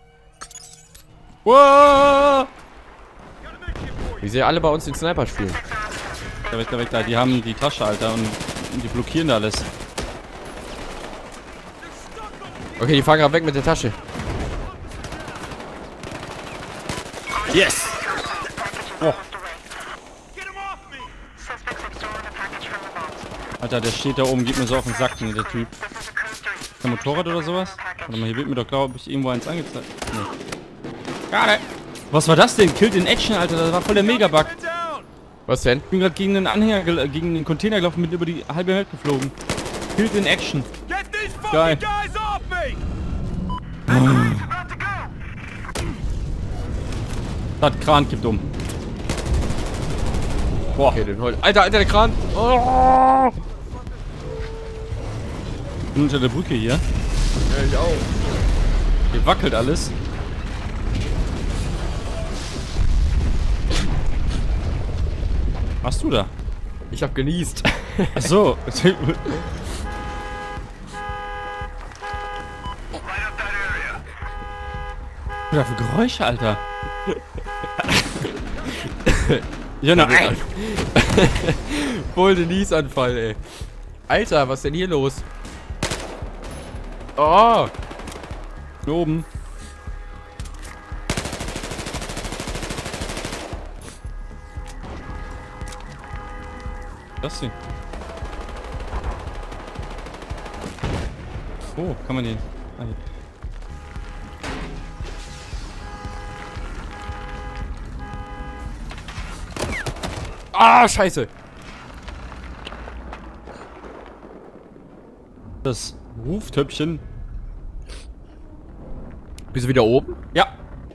Wow! Wie sie alle bei uns den Sniper spielen. Da weg, da weg, da. Die haben die Tasche, Alter, und die blockieren da alles. Okay, die fahren gerade weg mit der Tasche. Yes! Oh. Alter, der steht da oben, geht mir so auf den Sack, ne, der Typ. Ist der Motorrad oder sowas? Warte mal, hier wird mir doch, glaube ich, irgendwo eins angezeigt. Nee. Gerade! Was war das denn? Killed in Action, Alter, das war voll der Megabug. Was denn? Ich bin gerade gegen den Anhänger, gegen den Container gelaufen, mit über die halbe Welt geflogen. Killed in Action. Get these Geil. fucking guys off me! Das Kran kippt um. Boah. Okay, den holt. Alter, der Kran! Oh! Ich bin unter der Brücke hier. Ja, ich auch. Hier wackelt alles. Was machst du da? Ich hab genießt. Ach so. Oder für Geräusche, Alter. Ja, nein. Voll den Niesanfall, ey. Alter, was ist denn hier los? Oh. Hier oben. Das hier. Oh, kann man den. Ah, hier. Ah, scheiße. Das Ruftöpfchen. Bist du wieder oben? Ja.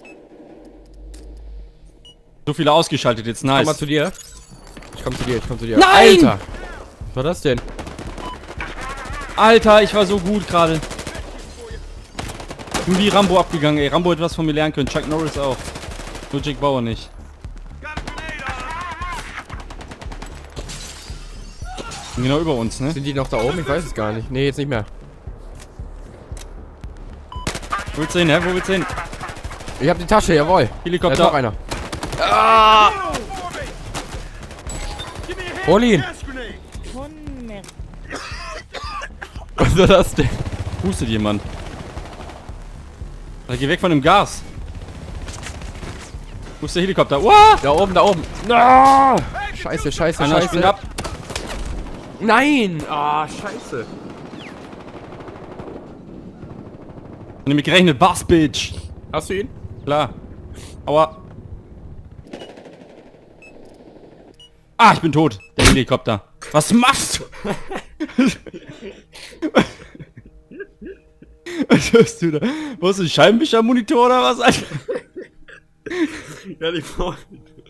So viele ausgeschaltet jetzt, Komm mal nice. zu dir. Ich komm zu dir, ich komm zu dir. Nein! Alter! Was war das denn? Alter, ich war so gut gerade. Nur wie Rambo abgegangen, ey. Rambo hätte was von mir lernen können. Chuck Norris auch. Nur Jake Bauer nicht. Got a grenade on. Sind genau über uns, ne? Sind die noch da oben? Ich weiß es gar nicht. Nee, jetzt nicht mehr. Wo willst du hin, hä? Wo willst du hin? Ich hab die Tasche, jawohl. Da ist Helikopter. noch einer. Ah! Give me a hand. Hol ihn! Gas grenade. Was war das denn? Hustet jemand. Alter, geh weg von dem Gas. Wo ist der Helikopter? Uah! Da oben, da oben. Ah! Scheiße, scheiße, Einer springt scheiße. ab. Nein! Ah, scheiße. Nämlich gerechnet, was, Bitch? Hast du ihn? Klar. Aua. Ah, ich bin tot. Der Helikopter. Was machst du? Was hörst du da? Wo ist ein Scheibenwischer-Monitor oder was, Alter? Ja, die Frau.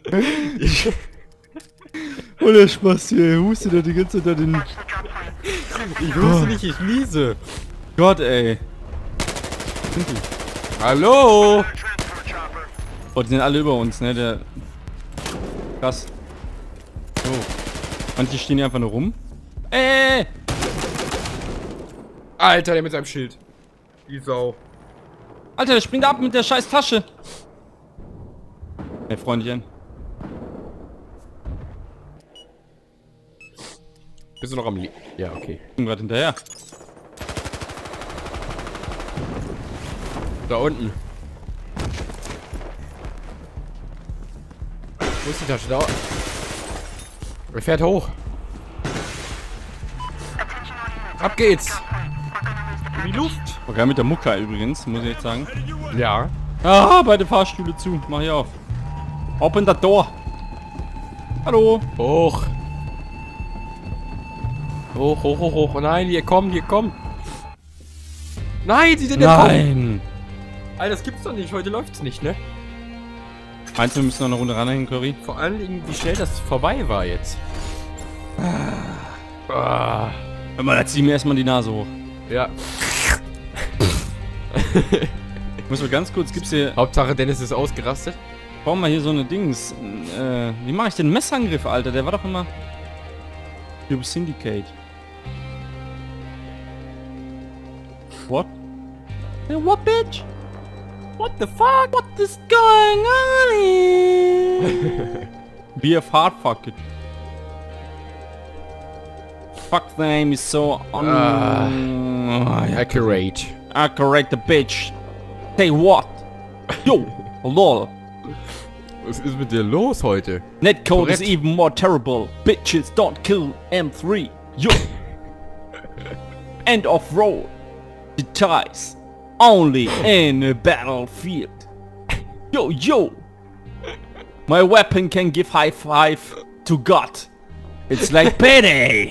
Oh, der Spaß hier. Hustet da die ganze Zeit den... Ich wusste nicht, ich niese. Gott, ey. Sind die? Hallo? Oh, die sind alle über uns, ne? Der... Krass. So. Manche stehen hier einfach nur rum. Ey! Alter, der mit seinem Schild. Die Sau. Alter, der springt ab mit der scheiß Tasche. Hey, Freundchen. Bist du noch am Ja, okay. Ich bin gerade hinterher. Da unten. Wo ist die Tasche? Da. Er fährt hoch. Ab geht's. In die Luft. Okay, mit der Mucke übrigens, muss ich jetzt sagen. Ja. Ah, beide Fahrstühle zu. Mach hier auf. Open the door. Hallo. Hoch. Hoch, hoch, hoch, hoch. Oh nein, hier kommt, hier kommt. Nein, sie sind entkommen. Nein. Alter, das gibt's doch nicht. Heute läuft's nicht, ne? Meinst du, wir müssen noch eine Runde ranhängen, Curry? Vor allen Dingen, wie schnell das vorbei war jetzt. Ah. Wenn man, da ziehen wir erstmal die Nase hoch. Ja. Muss mal ganz kurz, gibt's hier... Hauptsache, Dennis ist ausgerastet. Bauen wir hier so eine Dings. Wie mache ich den Messangriff, Alter? Der war doch immer... Cube Syndicate. What? Hey, what, bitch? What the fuck? What is going on here? Be a hard fuck it. Fuck, the name is so Accurate. accurate, the bitch. Say what? Yo, lol. Was ist mit dir los heute? Netcode is Korrekt. even more terrible. Bitches don't kill M3. Yo. End of road. Details. Only in a battlefield. Yo, yo. My weapon can give high five to God. It's like payday.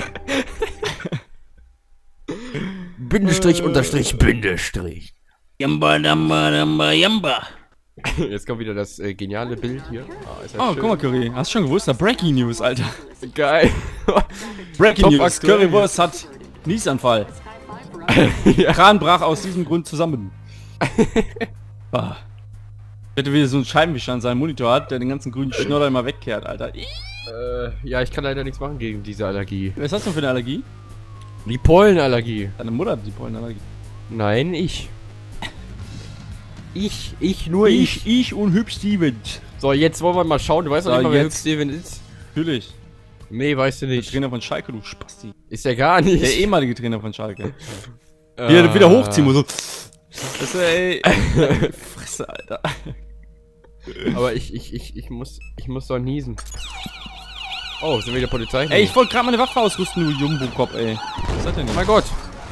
Bindestrich, Unterstrich, Bindestrich. Yamba, damba, damba, yamba. Jetzt kommt wieder das geniale Bild hier. Ah, ist ja Oh, schön. guck mal, Curry. Hast du schon gewusst? Da Breaking News, Alter. Geil. Breaking Top News. aktuell. Currywurst hat Niesanfall. Ja. Kran brach aus diesem Grund zusammen. Ah. Ich hätte wieder so einen Scheibenwischer an seinem Monitor hat, der den ganzen grünen Schnodder immer wegkehrt, Alter. Ja, ich kann leider nichts machen gegen diese Allergie. Was hast du für eine Allergie? Die Pollenallergie. Deine Mutter hat die Pollenallergie. Nein, ich. Nur ich. Ich und Hübsch Steven. So, jetzt wollen wir mal schauen. Du weißt doch So, nicht mal, wer jetzt. Hübsch Steven ist. Natürlich. Nee, weißt du Der nicht. Trainer von Schalke, du Spasti. Ist er gar nicht. Der ehemalige Trainer von Schalke. Wie er wieder hochziehen muss. So. Das ist, ey. Fresse, Alter. Aber ich muss doch niesen. Oh, sind wir wieder Polizei? Ey, ich wollte gerade meine Waffe ausrüsten, du Jumbo-Kopf, ey. Was hat der Oh nicht? mein Gott.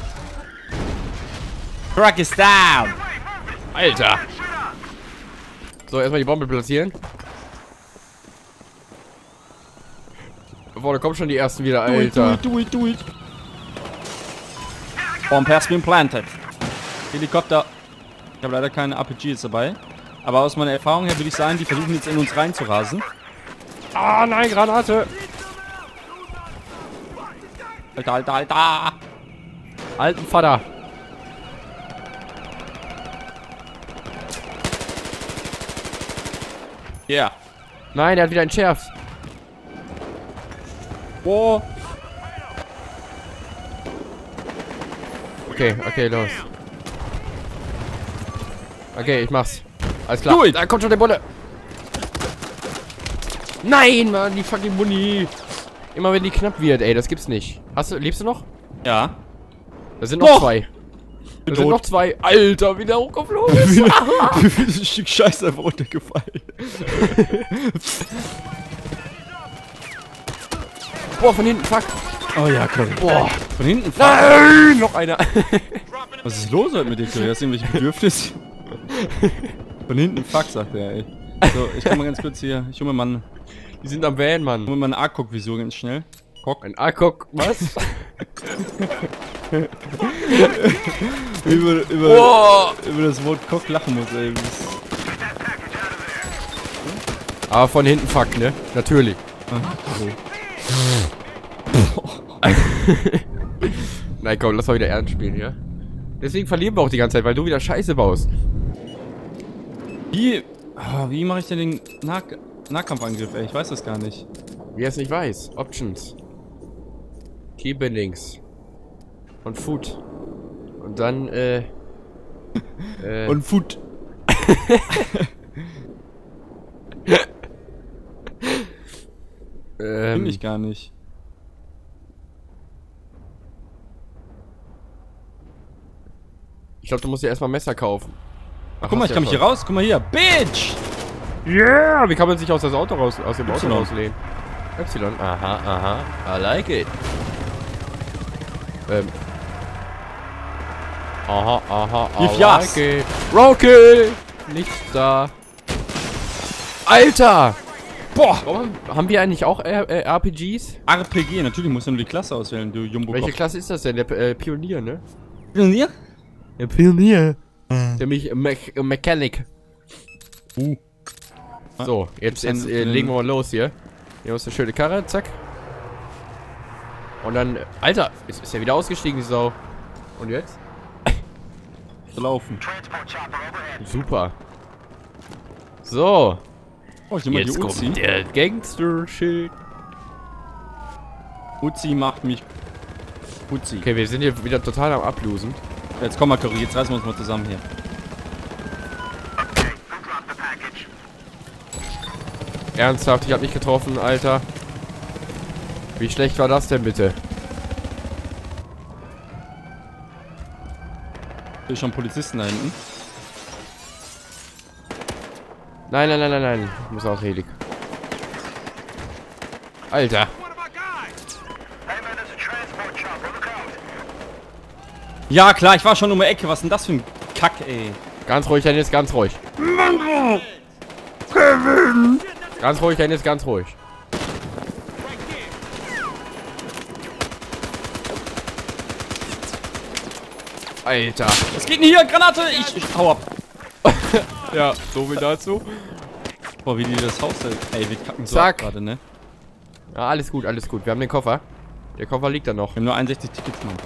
Truck is down! Alter. So, erstmal die Bombe platzieren. Boah, da kommen schon die ersten wieder, Alter. Do it. Bomb has been planted. Helikopter. Ich habe leider keine RPGs dabei. Aber aus meiner Erfahrung her würde ich sagen, die versuchen jetzt in uns reinzurasen. Ah, nein, Granate. Alter. Alten Vater. Yeah. Nein, er hat wieder entschärft. Boah. Okay, los. Okay, ich mach's. Alles klar. Do it. Da kommt schon der Bulle. Nein, Mann, die fucking Muni. Immer wenn die knapp wird, ey, das gibt's nicht. Lebst du noch? Ja. Da sind noch Doch. zwei. Da Bin sind tot. noch zwei. Alter, wieder hochgeflogen. Wie viel ist ein Stück Scheiße einfach runtergefallen? Boah, von hinten, fuck. Oh ja, klar. Boah. Von hinten. Nein, noch einer. Was ist los heute mit dir, Curry? Hast du irgendwelche Bedürfnisse? Von hinten, fuck, sagt er, ey. So, ich komm mal ganz kurz hier. Ich hole mir mal Die sind am Van, Mann. eine ARC-Visur ganz schnell. Ein ARC, was? über das Wort Cock lachen muss, ey. Aber von hinten fuck, ne? Natürlich. Nein, komm, lass mal wieder ernst spielen, ja? Deswegen verlieren wir auch die ganze Zeit, weil du wieder Scheiße baust. Wie mache ich denn den Nahkampfangriff, ey? Ich weiß das gar nicht. Wie er es nicht weiß. Options. Keybindings. Und Food. Und dann, Und Food. Finde ich gar nicht. Ich glaube, du musst dir erstmal Messer kaufen. Ach, guck mal, ich kann mich hier raus. Guck mal hier. Bitch! Yeah! Wie kann man sich aus dem Auto rauslehnen? Y. Aha. I like it. Aha. Gib I Gas. like it. Rocky! Nichts da. Alter! Boah! Warum haben wir eigentlich auch RPGs? RPG, natürlich musst du nur die Klasse auswählen, du Jumbo. Welche Klasse ist das denn? Der Pionier, ne? Pionier? Der Pionier. Der Mechanic. So, jetzt legen wir mal los hier. Hier ist eine schöne Karre, zack. Und dann, Alter, ist er wieder ausgestiegen, die Sau. Und jetzt? Laufen. Super. So. Oh, ich nehme mal die Jetzt Uzi. kommt der Gangster-Shit. Uzi macht mich... Uzi. Okay, wir sind hier wieder total am Ablosen. Jetzt komm mal, Curry, jetzt reißen wir uns mal zusammen hier. Ernsthaft, ich hab nicht getroffen, Alter. Wie schlecht war das denn bitte? Hier ist schon Polizisten da hinten. Nein. Ich muss aus Helik. Alter. One of our guys! Hey man, there's a transport chopper. Look out! Ja, klar, ich war schon um die Ecke. Was ist denn das für ein Kack, ey? Ganz ruhig, Dennis, ganz ruhig. Ganz ruhig, Dennis, ganz ruhig. Alter. Was geht denn hier? Granate! Ich hau ab. Ja, so viel dazu. Boah, wie die das Haus hält. Ey, wir kacken so Zack. gerade, ne? Ja, alles gut, alles gut. Wir haben den Koffer. Der Koffer liegt da noch. Wir haben nur 61 Tickets, Mann.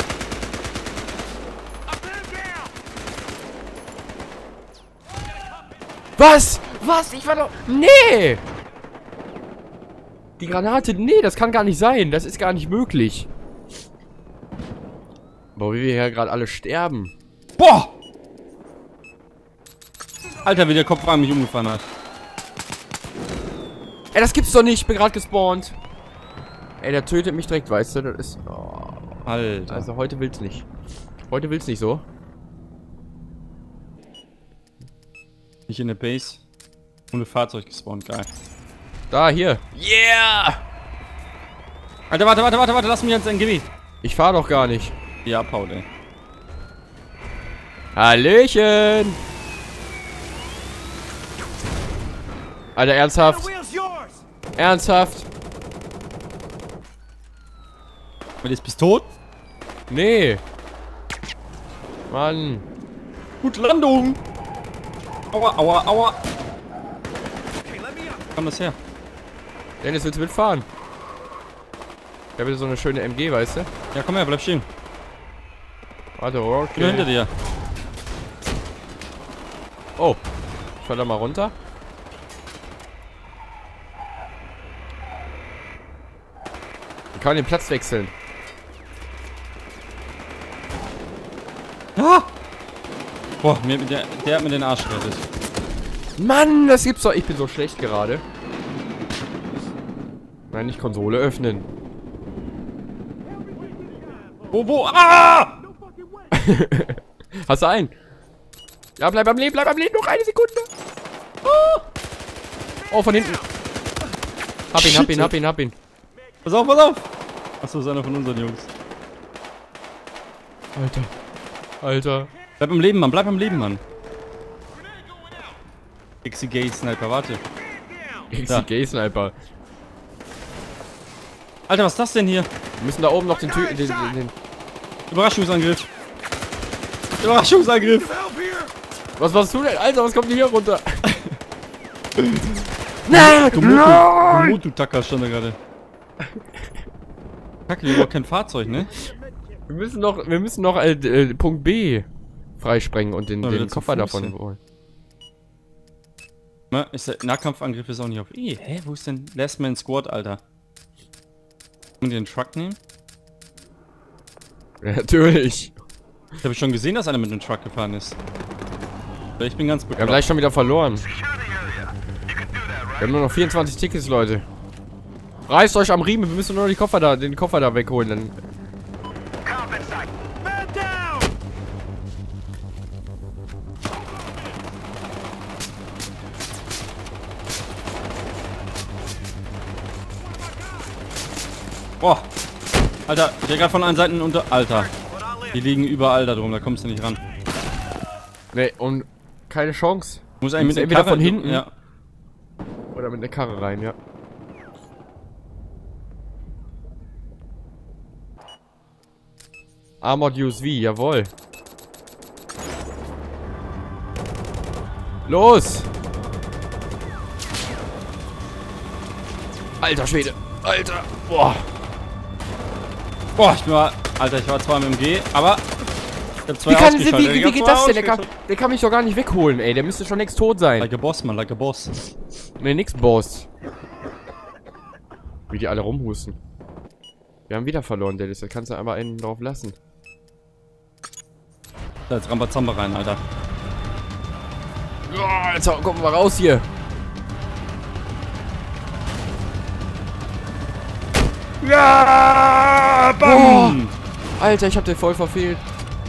Was? Was? Ich war doch... Nee! Die Granate... Nee, das kann gar nicht sein. Das ist gar nicht möglich. Boah, wie wir hier gerade alle sterben. Boah! Alter, wie der Kopfwagen mich umgefahren hat. Ey, das gibt's doch nicht. Ich bin gerade gespawnt. Ey, der tötet mich direkt, weißt du? Das ist... Oh. Alter. Also heute will's nicht. Heute will's nicht so. Nicht in der Base. Ohne Fahrzeug gespawnt, geil. Da, hier. Yeah! Alter, warte, lass mich ans NGW. Ich fahr doch gar nicht. Ja, Paul, ey. Hallöchen! Alter, ernsthaft? Wheel's yours. Ernsthaft? Weil jetzt bist du tot? Nee. Mann. Gute Landung. Aua. Okay, let me up. Wo kam das her? Dennis, willst du mitfahren? Ich habe so eine schöne MG, weißt du? Ja, komm her, bleib stehen. Warte, Ich bin hinter okay. dir. Oh. Ich fall da mal runter. Ich kann den Platz wechseln. Ah! Boah, der hat mir den Arsch gerettet. Mann, das gibt's doch. Ich bin so schlecht gerade. Nein, nicht Konsole öffnen. Wo? Ah! Hast du einen? Ja, bleib am Leben, noch eine Sekunde. Oh, von hinten. Hab ihn. Pass auf! Achso, ist einer von unseren Jungs. Alter. Bleib am Leben, Mann. XCG Sniper, warte. XCG Sniper. Alter, was ist das denn hier? Wir müssen da oben noch den Typen. Den. Überraschungsangriff. Help here. Was machst du denn? Alter, was kommt denn hier runter? Komodo-Tacker stand da gerade. Kacke, überhaupt kein Fahrzeug, ne? Wir müssen noch Punkt B freisprengen und den wieder zu Koffer Fuß, davon ja. holen. Na, ist der Nahkampfangriff ist auch nicht auf E. Hä, wo ist denn Last Man Squad, Alter? Können wir den Truck nehmen? Ja, natürlich. Ich habe schon gesehen, dass einer mit dem Truck gefahren ist. Ich bin ganz Wir haben bekloppt. gleich schon wieder verloren. Wir haben nur noch 24 Tickets, Leute. Reißt euch am Riemen, wir müssen nur den Koffer da wegholen. Dann. Man down. Boah. Alter, der gerade von allen Seiten unter... Alter. Die liegen überall da drum, da kommst du nicht ran. Ne, und keine Chance. Muss eigentlich mit der entweder Karre von hinten. Ja. Oder mit der Karre rein, ja. Armored USV, jawohl. Los! Alter Schwede! Alter! Boah! Boah, ich war zwar im MG, aber ich hab zwei Wie ausgeschaltet. geht das denn? Der kann mich doch gar nicht wegholen, ey. Der müsste schon längst tot sein. Like a Boss, Mann, like a Boss. Ne, nix Boss. Wie die alle rumhusten. Wir haben wieder verloren, Dennis. Da kannst du einmal einen drauf lassen. Da jetzt Rambazamba rein, Alter. Oh, jetzt kommen wir raus hier. Ja! Bam! Alter, ich hab den voll verfehlt.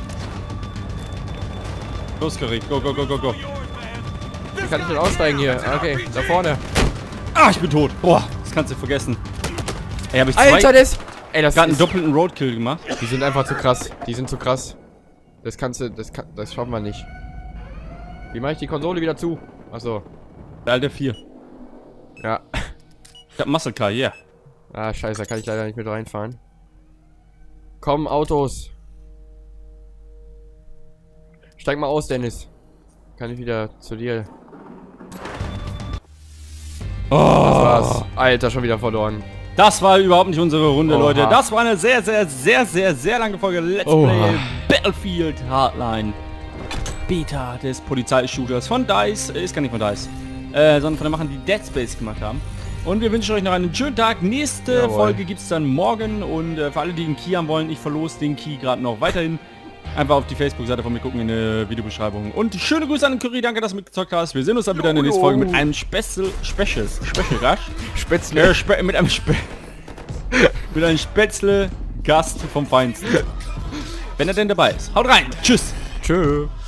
Los, Curry. Go. Wie kann ich denn aussteigen hier? Okay, da vorne. Ah, ich bin tot. Boah, das kannst du vergessen. Ey, hab ich Alter, das... Ey, das gerade einen ist... doppelten Roadkill gemacht. Die sind einfach zu krass. Die sind zu krass. Das kannst du... Das schaffen wir nicht. Wie mache ich die Konsole wieder zu? Achso. Der alte 4. Ja. Ich hab Muscle Car, yeah. Ah, scheiße, da kann ich leider nicht mit reinfahren. Komm, Autos. Steig mal aus, Dennis. Kann ich wieder zu dir. Oh, Das war's. Alter, schon wieder verloren. das war überhaupt nicht unsere Runde, Oha. Leute. Das war eine sehr lange Folge Let's Oha. Play Battlefield Hardline. Beta des Polizeishooters von DICE. Ist gar nicht von DICE. Sondern von den Machern, die Dead Space gemacht haben. Und wir wünschen euch noch einen schönen Tag. Nächste Jawohl. Folge gibt es dann morgen. Und für alle, die den Key haben wollen, ich verlose den Key gerade noch weiterhin. Einfach auf die Facebook-Seite von mir gucken in der Videobeschreibung. Und schöne Grüße an den Curry, danke, dass du mitgezockt hast. Wir sehen uns dann wieder in der nächsten Folge mit einem Special Spätzle. mit einem Spätzle Gast vom Feinsten. Wenn er denn dabei ist. Haut rein. Tschüss. Tschö.